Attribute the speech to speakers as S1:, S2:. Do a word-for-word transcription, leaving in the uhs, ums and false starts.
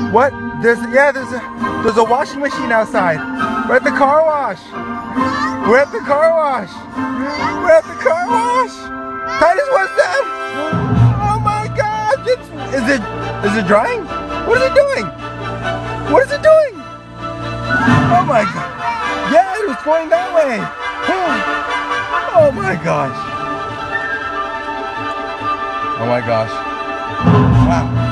S1: What? There's yeah, there's a there's a washing machine outside. We're at the car wash. We're at the car wash. We're at the car wash. Titus, what's that? Oh my God! It's, is it is it drying? What is it doing? What is it doing? Oh my God! Yeah, it was going that way. Oh my gosh! Oh my gosh! Wow!